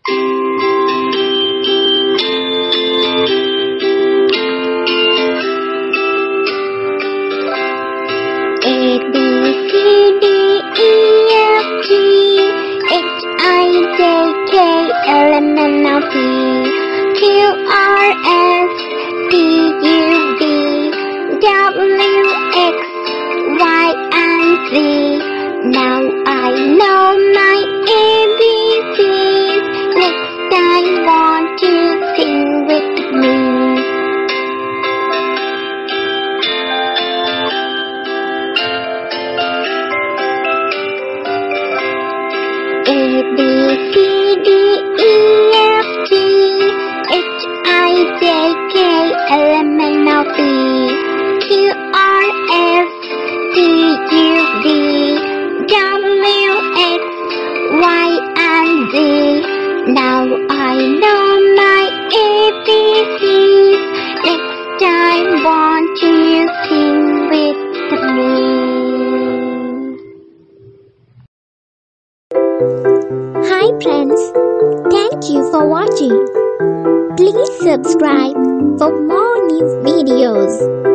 A, B, C, D, E, F, G, H, I, J, K, L, M, N, O, P, Q, R, S, T, U, V, W, X, Y, and Z. Now I know my ABCs. Next time, won't you sing with me? A, B, C, D, E, F, G, H, I, J, K, L, M, N, O, P, Q, R, S, T, U, V, W, X, Y, and Z. Now I know my ABCs. Next time, won't you sing with me? Hi friends, thank you for watching. Please subscribe for more new videos.